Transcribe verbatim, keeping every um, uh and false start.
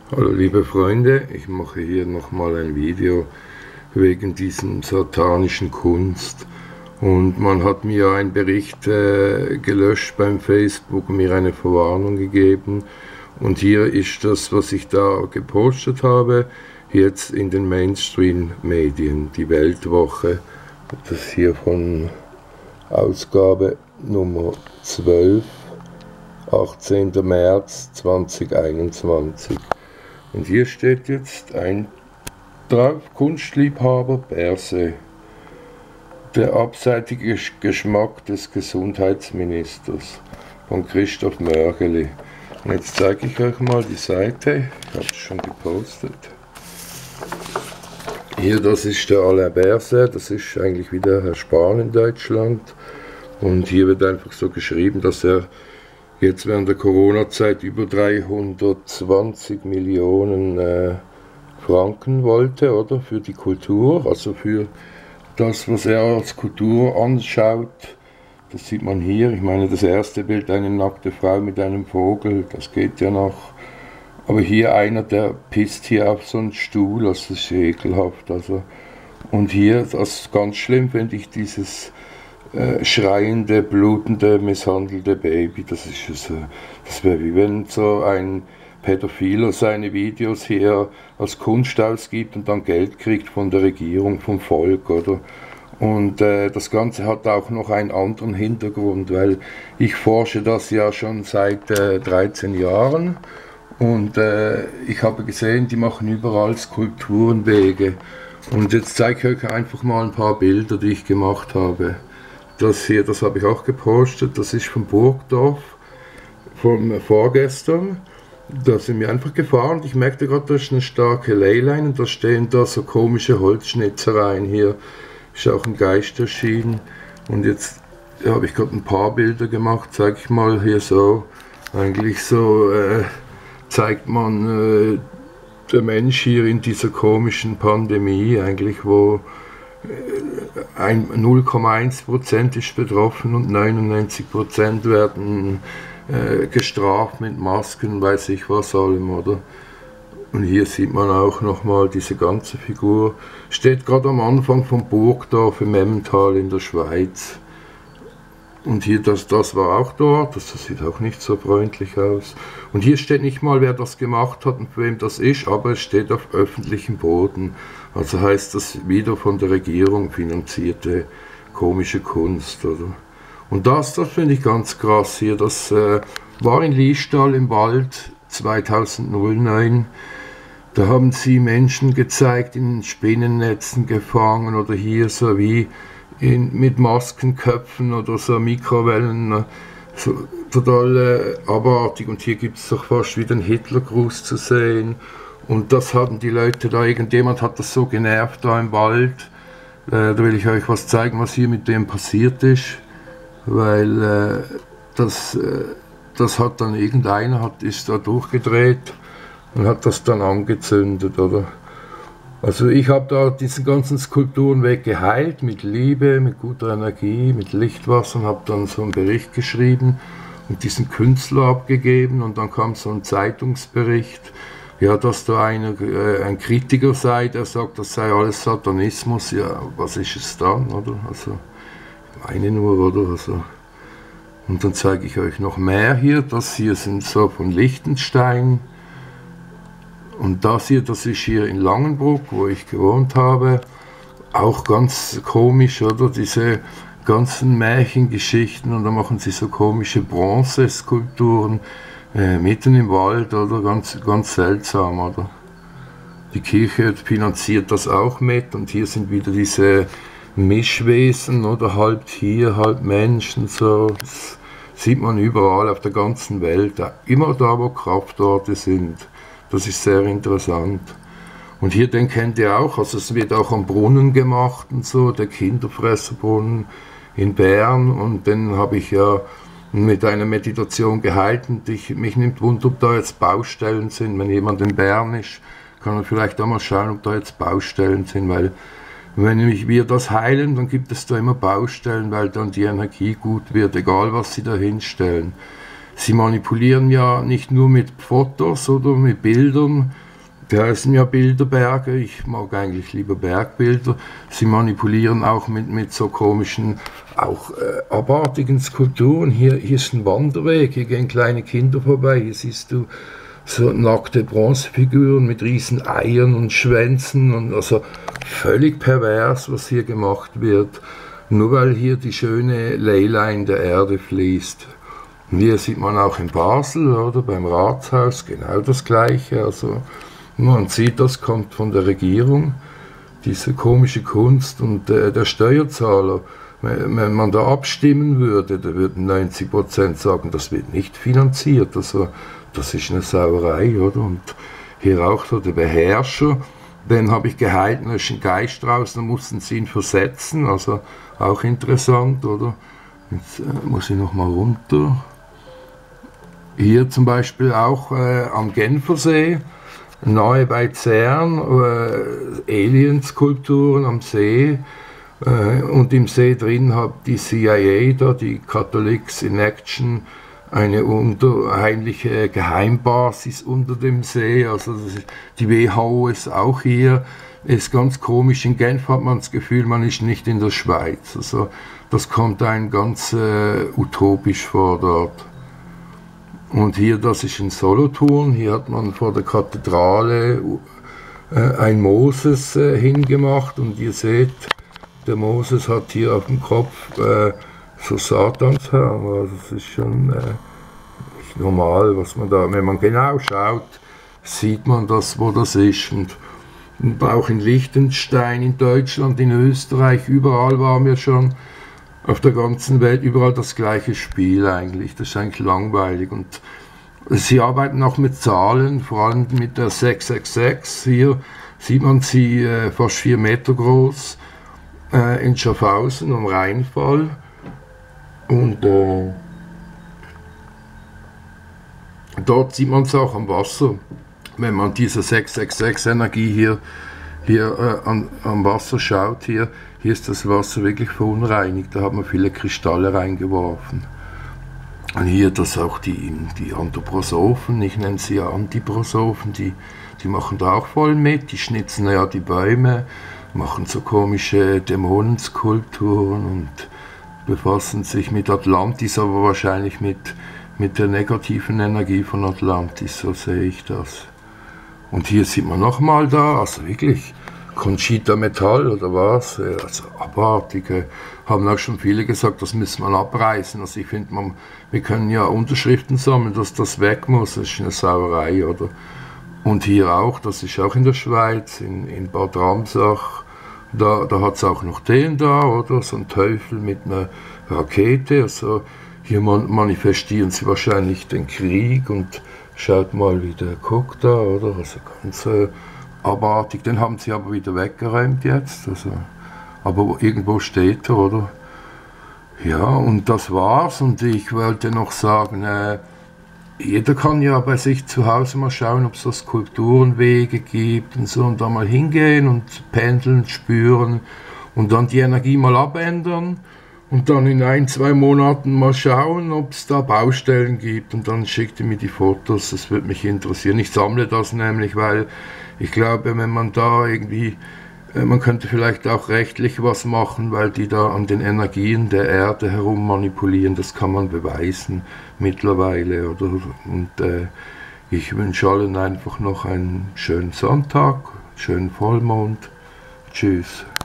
Hallo liebe Freunde, ich mache hier nochmal ein Video wegen diesem satanischen Kunst. Und man hat mir einen Bericht äh, gelöscht beim Facebook und mir eine Verwarnung gegeben. Und hier ist das, was ich da gepostet habe, jetzt in den Mainstream-Medien, die Weltwoche. Das ist hier von Ausgabe Nummer zwölf, achtzehnten März zweitausendeinundzwanzig. Und hier steht jetzt ein drauf, Kunstliebhaber Berse, der abseitige Geschmack des Gesundheitsministers von Christoph Mörgeli. Und jetzt zeige ich euch mal die Seite, ich habe es schon gepostet. Hier, das ist der Alain Berset, das ist eigentlich wieder Herr Spahn in Deutschland. Und hier wird einfach so geschrieben, dass er jetzt während der Corona-Zeit über dreihundertzwanzig Millionen äh, Franken wollte, oder? Für die Kultur, also für das, was er als Kultur anschaut. Das sieht man hier. Ich meine, das erste Bild, eine nackte Frau mit einem Vogel, das geht ja noch. Aber hier einer, der pisst hier auf so einen Stuhl, das ist ekelhaft. Also. Und hier, das ganz schlimm, finde ich, dieses Äh, schreiende, blutende, misshandelte Baby. Das ist es, äh, das wäre wie wenn so ein Pädophiler seine Videos hier als Kunst ausgibt und dann Geld kriegt von der Regierung, vom Volk, oder? Und äh, das Ganze hat auch noch einen anderen Hintergrund, weil ich forsche das ja schon seit äh, dreizehn Jahren und äh, ich habe gesehen, die machen überall Skulpturenwege. Und jetzt zeige ich euch einfach mal ein paar Bilder, die ich gemacht habe. Das hier, das habe ich auch gepostet, das ist von Burgdorf, vom vorgestern. Da sind wir einfach gefahren und ich merkte gerade, da ist eine starke Leyline und da stehen da so komische Holzschnitzereien. Hier ist auch ein Geist erschienen und jetzt habe ich gerade ein paar Bilder gemacht, zeige ich mal hier so. Eigentlich so äh, zeigt man äh, der Mensch hier in dieser komischen Pandemie, eigentlich wo null Komma eins Prozent ist betroffen und neunundneunzig Prozent werden äh, gestraft mit Masken, weiß ich was allem, oder? Und hier sieht man auch nochmal diese ganze Figur. Steht gerade am Anfang vom Burgdorf im Emmental in der Schweiz. Und hier, das, das war auch dort, das, das sieht auch nicht so freundlich aus. Und hier steht nicht mal, wer das gemacht hat und wem das ist, aber es steht auf öffentlichem Boden. Also heißt das wieder von der Regierung finanzierte komische Kunst, oder? Und das, das finde ich ganz krass hier, das äh, war in Liestal im Wald zweitausendneun. Da haben sie Menschen gezeigt, in Spinnennetzen gefangen oder hier so wie In, mit Maskenköpfen oder so Mikrowellen, so, total äh, abartig. Und hier gibt es doch fast wieder einen Hitlergruß zu sehen. Und das hatten die Leute da, irgendjemand hat das so genervt da im Wald. Äh, da will ich euch was zeigen, was hier mit dem passiert ist. Weil äh, das, äh, das hat dann irgendeiner, hat, ist da durchgedreht und hat das dann angezündet, oder? Also ich habe da diesen ganzen Skulpturenweg geheilt, mit Liebe, mit guter Energie, mit Lichtwasser und habe dann so einen Bericht geschrieben und diesen Künstler abgegeben und dann kam so ein Zeitungsbericht, ja, dass da einer, äh, ein Kritiker sei, der sagt, das sei alles Satanismus, ja, was ist es dann, oder? Also, ich meine nur, oder? Also, und dann zeige ich euch noch mehr hier, das hier sind so von Liechtenstein. Und das hier, das ist hier in Langenbruck, wo ich gewohnt habe, auch ganz komisch, oder? Diese ganzen Märchengeschichten und da machen sie so komische Bronzeskulpturen äh, mitten im Wald, oder? Ganz, ganz seltsam, oder? Die Kirche finanziert das auch mit und hier sind wieder diese Mischwesen, oder? Halb Tier, halb Menschen, so. Das sieht man überall auf der ganzen Welt, immer da, wo Kraftorte sind. Das ist sehr interessant. Und hier, den kennt ihr auch, also es wird auch am Brunnen gemacht und so, der Kinderfresserbrunnen in Bern. Und den habe ich ja mit einer Meditation geheilt und ich, mich nimmt Wunder, ob da jetzt Baustellen sind. Wenn jemand in Bern ist, kann er vielleicht auch mal schauen, ob da jetzt Baustellen sind, weil wenn wir das heilen, dann gibt es da immer Baustellen, weil dann die Energie gut wird, egal was sie da hinstellen. sie manipulieren ja nicht nur mit Fotos oder mit Bildern, die heißen ja Bilderberge, ich mag eigentlich lieber Bergbilder. Sie manipulieren auch mit, mit so komischen, auch äh, abartigen Skulpturen. Hier, hier ist ein Wanderweg, hier gehen kleine Kinder vorbei, hier siehst du so nackte Bronzefiguren mit riesen Eiern und Schwänzen und also völlig pervers, was hier gemacht wird, nur weil hier die schöne Leyline der Erde fließt. Und hier sieht man auch in Basel, oder beim Ratshaus, genau das Gleiche, also man sieht, das kommt von der Regierung, diese komische Kunst, und äh, der Steuerzahler, wenn man da abstimmen würde, da würden neunzig Prozent sagen, das wird nicht finanziert, also das ist eine Sauerei, oder? Und hier auch so der Beherrscher, den habe ich gehalten, da ist ein Geist raus, dann mussten sie ihn versetzen, also auch interessant, oder? Jetzt äh, muss ich nochmal runter. Hier zum Beispiel auch äh, am Genfersee, nahe bei Zern, äh, Alien-Skulpturen am See, äh, und im See drin hat die C I A, da, die Catholics in Action, eine unter, heimliche Geheimbasis unter dem See, also das ist, die W H O ist auch hier, ist ganz komisch, in Genf hat man das Gefühl, man ist nicht in der Schweiz, also das kommt einem ganz äh, utopisch vor dort. Und hier, das ist in Solothurn, hier hat man vor der Kathedrale äh, ein Moses äh, hingemacht, und ihr seht, der Moses hat hier auf dem Kopf äh, so Satanshörner, also das ist schon äh, nicht normal, was man da, wenn man genau schaut, sieht man das, wo das ist. Und, und auch in Liechtenstein, in Deutschland, in Österreich, überall waren wir schon, auf der ganzen Welt, überall das gleiche Spiel eigentlich, das ist eigentlich langweilig. Und sie arbeiten auch mit Zahlen, vor allem mit der sechs sechs sechs, hier sieht man sie äh, fast vier Meter groß, äh, in Schaffhausen am Rheinfall. Und äh, dort sieht man es auch am Wasser, wenn man diese sechs sechs sechs-Energie hier, hier äh, an, am Wasser schaut, hier, hier ist das Wasser wirklich verunreinigt, da hat man viele Kristalle reingeworfen. Und hier das auch die, die Anthroposophen, ich nenne sie ja Antiprosophen, die, die machen da auch voll mit, die schnitzen ja die Bäume, machen so komische Dämonenskulpturen und befassen sich mit Atlantis, aber wahrscheinlich mit, mit der negativen Energie von Atlantis, so sehe ich das. Und hier sieht man nochmal da, also wirklich Conchita Metall oder was, also abartige, haben auch schon viele gesagt, das müssen wir abreißen. Also ich finde, man, wir können ja Unterschriften sammeln, dass das weg muss, das ist eine Sauerei, oder? Und hier auch, das ist auch in der Schweiz, in, in Bad Ramsach, da, da hat es auch noch den da, oder? So ein Teufel mit einer Rakete, also hier man, manifestieren sie wahrscheinlich den Krieg, und schaut mal, wie der guckt da, oder? Also ganz äh, abartig, den haben sie aber wieder weggeräumt jetzt, also, aber irgendwo steht er, oder? Ja, und das war's, und ich wollte noch sagen, äh, jeder kann ja bei sich zu Hause mal schauen, ob es so Skulpturenwege gibt und so, und da mal hingehen und pendeln, spüren und dann die Energie mal abändern und dann in ein, zwei Monaten mal schauen, ob es da Baustellen gibt, und dann schickt ihr mir die Fotos, das würde mich interessieren. Ich sammle das nämlich, weil ich glaube, wenn man da irgendwie, man könnte vielleicht auch rechtlich was machen, weil die da an den Energien der Erde herum manipulieren, das kann man beweisen mittlerweile, oder? Und äh, ich wünsche allen einfach noch einen schönen Sonntag, schönen Vollmond. Tschüss.